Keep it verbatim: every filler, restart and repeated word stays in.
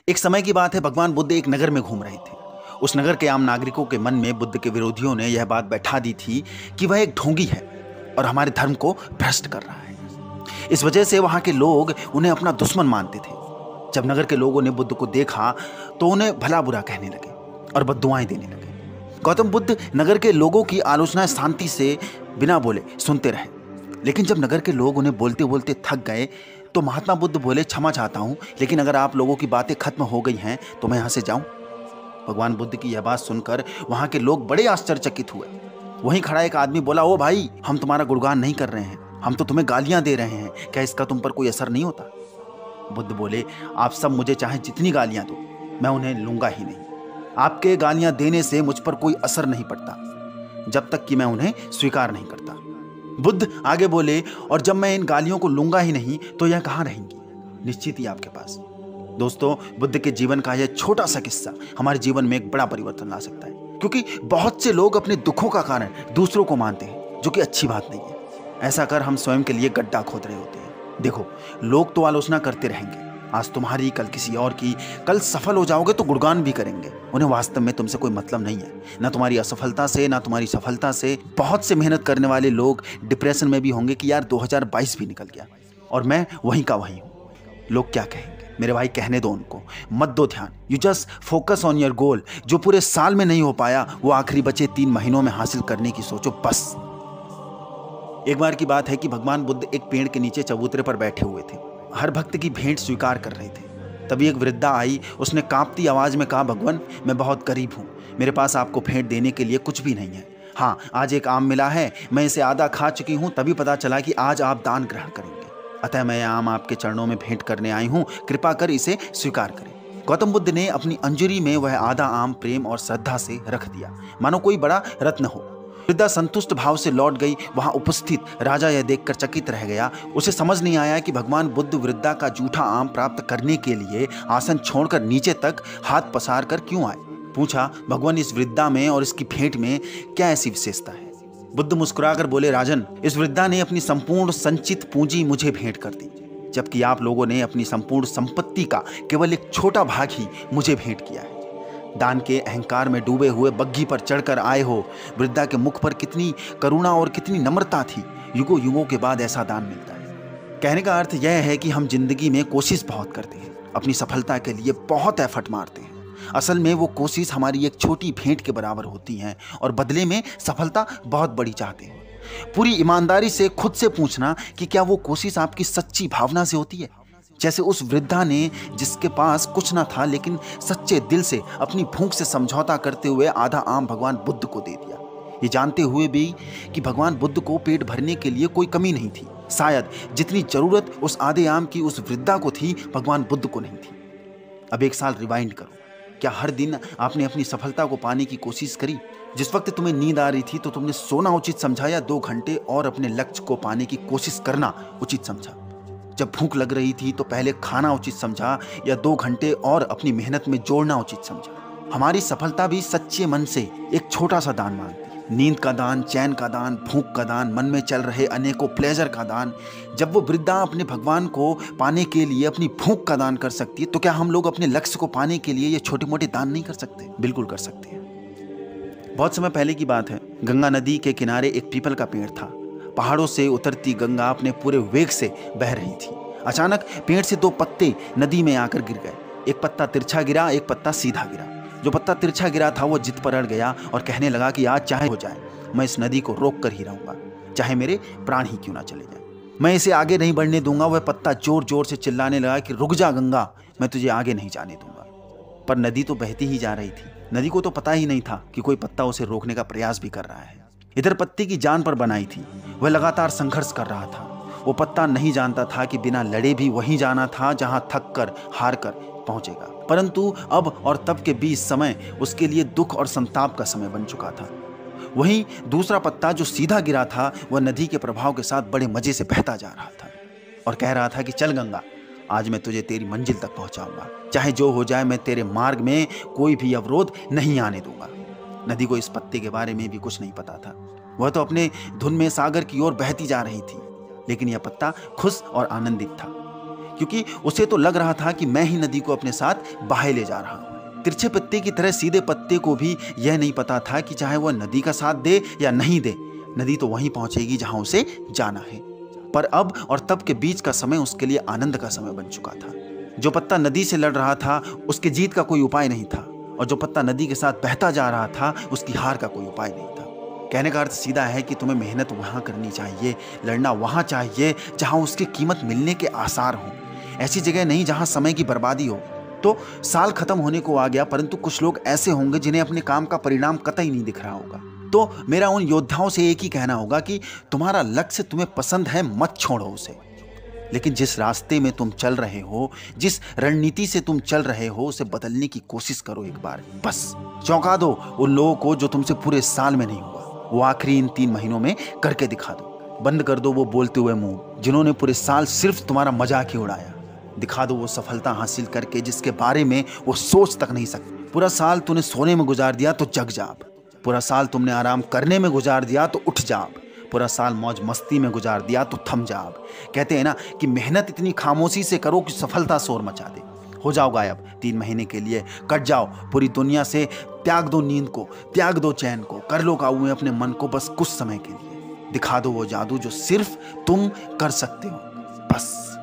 एक समय की बात है, भगवान बुद्ध एक नगर में घूम रहे थे। उस नगर के आम नागरिकों के मन में बुद्ध के विरोधियों ने यह बात बैठा दी थी कि वह एक ढोंगी है और हमारे धर्म को भ्रष्ट कर रहा है। इस वजह से वहां के लोग उन्हें अपना दुश्मन मानते थे। जब नगर के लोगों ने बुद्ध को देखा तो उन्हें भला बुरा कहने लगे और बद्दुआएं देने लगे। गौतम बुद्ध नगर के लोगों की आलोचनाएं शांति से बिना बोले सुनते रहे, लेकिन जब नगर के लोग उन्हें बोलते बोलते थक गए तो महात्मा बुद्ध बोले, क्षमा चाहता हूं, लेकिन अगर आप लोगों की बातें खत्म हो गई हैं तो मैं यहां से जाऊं। भगवान बुद्ध की यह बात सुनकर वहां के लोग बड़े आश्चर्यचकित हुए। वहीं खड़ा एक आदमी बोला, ओ भाई, हम तुम्हारा गुणगान नहीं कर रहे हैं, हम तो तुम्हें गालियां दे रहे हैं, क्या इसका तुम पर कोई असर नहीं होता? बुद्ध बोले, आप सब मुझे चाहे जितनी गालियां दो, मैं उन्हें लूंगा ही नहीं। आपके गालियां देने से मुझ पर कोई असर नहीं पड़ता जब तक कि मैं उन्हें स्वीकार नहीं करता। बुद्ध आगे बोले, और जब मैं इन गालियों को लूंगा ही नहीं तो यह कहां रहेंगी? निश्चित ही आपके पास। दोस्तों, बुद्ध के जीवन का यह छोटा सा किस्सा हमारे जीवन में एक बड़ा परिवर्तन ला सकता है, क्योंकि बहुत से लोग अपने दुखों का कारण दूसरों को मानते हैं, जो कि अच्छी बात नहीं है। ऐसा कर हम स्वयं के लिए गड्ढा खोद रहे होते हैं। देखो, लोग तो आलोचना करते रहेंगे, आज तुम्हारी, कल किसी और की। कल सफल हो जाओगे तो गुणगान भी करेंगे। उन्हें वास्तव में तुमसे कोई मतलब नहीं है, ना तुम्हारी असफलता से, ना तुम्हारी सफलता से। बहुत से मेहनत करने वाले लोग डिप्रेशन में भी होंगे कि यार दो हज़ार बाईस भी निकल गया और मैं वहीं का वहीं हूँ। लोग क्या कहेंगे? मेरे भाई, कहने दो उनको, मत दो ध्यान। You just focus on your goal. जो पूरे साल में नहीं हो पाया वो आखिरी बचे तीन महीनों में हासिल करने की सोचो बस। एक बार की बात है कि भगवान बुद्ध एक पेड़ के नीचे चबूतरे पर बैठे हुए थे, हर भक्त की भेंट स्वीकार कर रहे थे। तभी एक वृद्धा आई। उसने कांपती आवाज में कहा, भगवान, मैं बहुत गरीब हूँ, मेरे पास आपको भेंट देने के लिए कुछ भी नहीं है। हाँ, आज एक आम मिला है, मैं इसे आधा खा चुकी हूँ, तभी पता चला कि आज आप दान ग्रहण करेंगे। अतः मैं आम आपके चरणों में भेंट करने आई हूँ, कृपा कर इसे स्वीकार करें। गौतम बुद्ध ने अपनी अंजलि में वह आधा आम प्रेम और श्रद्धा से रख दिया, मानो कोई बड़ा रत्न हो। वृद्धा संतुष्ट भाव से लौट गई। वहां उपस्थित राजा यह देखकर चकित रह गया। उसे समझ नहीं आया कि भगवान बुद्ध वृद्धा का जूठा आम प्राप्त करने के लिए आसन छोड़कर नीचे तक हाथ पसार कर क्यों आए। पूछा, भगवान, इस वृद्धा में और इसकी भेंट में क्या ऐसी विशेषता है? बुद्ध मुस्कुराकर बोले, राजन, इस वृद्धा ने अपनी संपूर्ण संचित पूंजी मुझे भेंट कर दी, जबकि आप लोगों ने अपनी संपूर्ण संपत्ति का केवल एक छोटा भाग ही मुझे भेंट किया है। दान के अहंकार में डूबे हुए बग्घी पर चढ़कर आए हो। वृद्धा के मुख पर कितनी करुणा और कितनी नम्रता थी। युगों युगों के बाद ऐसा दान मिलता है। कहने का अर्थ यह है कि हम जिंदगी में कोशिश बहुत करते हैं, अपनी सफलता के लिए बहुत एफर्ट मारते हैं। असल में वो कोशिश हमारी एक छोटी भेंट के बराबर होती है और बदले में सफलता बहुत बड़ी चाहते हैं। पूरी ईमानदारी से खुद से पूछना कि क्या वो कोशिश आपकी सच्ची भावना से होती है? जैसे उस वृद्धा ने, जिसके पास कुछ ना था लेकिन सच्चे दिल से अपनी भूख से समझौता करते हुए आधा आम भगवान बुद्ध को दे दिया, ये जानते हुए भी कि भगवान बुद्ध को पेट भरने के लिए कोई कमी नहीं थी। शायद जितनी जरूरत उस आधे आम की उस वृद्धा को थी, भगवान बुद्ध को नहीं थी। अब एक साल रिवाइंड करो। क्या हर दिन आपने अपनी सफलता को पाने की कोशिश करी? जिस वक्त तुम्हें नींद आ रही थी तो तुमने सोना उचित समझा, या दो घंटे और अपने लक्ष्य को पाने की कोशिश करना उचित समझा? जब भूख लग रही थी तो पहले खाना उचित समझा, या दो घंटे और अपनी मेहनत में जोड़ना उचित समझा? हमारी सफलता भी सच्चे मन से एक छोटा सा दान मांगती है। नींद का दान, चैन का दान, भूख का दान, मन में चल रहे अनेकों प्लेजर का दान। जब वो वृद्धा अपने भगवान को पाने के लिए अपनी भूख का दान कर सकती है, तो क्या हम लोग अपने लक्ष्य को पाने के लिए ये छोटे मोटे दान नहीं कर सकते? बिल्कुल कर सकते हैं। बहुत समय पहले की बात है, गंगा नदी के किनारे एक पीपल का पेड़ था। पहाड़ों से उतरती गंगा अपने पूरे वेग से बह रही थी। अचानक पेड़ से दो पत्ते नदी में आकर गिर गए। एक पत्ता तिरछा गिरा, एक पत्ता सीधा गिरा। जो पत्ता तिरछा गिरा था वो जिद पर अड़ गया और कहने लगा कि आज चाहे हो जाए, मैं इस नदी को रोक कर ही रहूंगा, चाहे मेरे प्राण ही क्यों ना चले जाए। मैं इसे आगे नहीं बढ़ने दूंगा। वह पत्ता जोर जोर से चिल्लाने लगा कि रुक जा गंगा, मैं तुझे आगे नहीं जाने दूंगा। पर नदी तो बहती ही जा रही थी। नदी को तो पता ही नहीं था कि कोई पत्ता उसे रोकने का प्रयास भी कर रहा है। इधर पत्ते की जान पर बनाई थी, वह लगातार संघर्ष कर रहा था। वो पत्ता नहीं जानता था कि बिना लड़े भी वहीं जाना था जहां थक कर हार कर पहुंचेगा। परंतु अब और तब के बीच समय उसके लिए दुख और संताप का समय बन चुका था। वहीं दूसरा पत्ता जो सीधा गिरा था, वह नदी के प्रभाव के साथ बड़े मजे से बहता जा रहा था और कह रहा था कि चल गंगा, आज मैं तुझे तेरी मंजिल तक पहुंचाऊंगा, चाहे जो हो जाए, मैं तेरे मार्ग में कोई भी अवरोध नहीं आने दूंगा। नदी को इस पत्ते के बारे में भी कुछ नहीं पता था। वह तो अपने धुन में सागर की ओर बहती जा रही थी, लेकिन यह पत्ता खुश और आनंदित था क्योंकि उसे तो लग रहा था कि मैं ही नदी को अपने साथ बहाए ले जा रहा हूं। तिरछे पत्ते की तरह सीधे पत्ते को भी यह नहीं पता था कि चाहे वह नदी का साथ दे या नहीं दे, नदी तो वहीं पहुंचेगी जहां उसे जाना है। पर अब और तब के बीच का समय उसके लिए आनंद का समय बन चुका था। जो पत्ता नदी से लड़ रहा था उसके जीत का कोई उपाय नहीं था, और जो पत्ता नदी के साथ बहता जा रहा था उसकी हार का कोई उपाय नहीं था। कहने का अर्थ सीधा है कि तुम्हें मेहनत वहां करनी चाहिए, लड़ना वहां चाहिए जहां उसकी कीमत मिलने के आसार हों, ऐसी जगह नहीं जहां समय की बर्बादी हो। तो साल खत्म होने को आ गया, परंतु कुछ लोग ऐसे होंगे जिन्हें अपने काम का परिणाम कतई नहीं दिख रहा होगा। तो मेरा उन योद्धाओं से एक ही कहना होगा कि तुम्हारा लक्ष्य तुम्हें पसंद है, मत छोड़ो उसे। लेकिन जिस रास्ते में तुम चल रहे हो, जिस रणनीति से तुम चल रहे हो, उसे बदलने की कोशिश करो एक बार। बस चौंका दो उन लोगों को जो तुमसे पूरे साल में नहीं हुआ, वो आखिरी इन तीन महीनों में करके दिखा दो। बंद कर दो वो बोलते हुए मुंह जिन्होंने पूरे साल सिर्फ तुम्हारा मजाक ही उड़ाया। दिखा दो वो सफलता हासिल करके जिसके बारे में वो सोच तक नहीं सकते। पूरा साल तूने सोने में गुजार दिया तो जग जा अब। पूरा साल तुमने आराम करने में गुजार दिया तो उठ जा अब। पूरा साल मौज मस्ती में गुजार दिया तो थम जा अब। कहते हैं ना कि मेहनत इतनी खामोशी से करो कि सफलता शोर मचा दे। हो जाओ गायब तीन महीने के लिए, कट जाओ पूरी दुनिया से, त्याग दो नींद को, त्याग दो चैन को, कर लो काबू में अपने मन को बस कुछ समय के लिए। दिखा दो वो जादू जो सिर्फ तुम कर सकते हो। बस।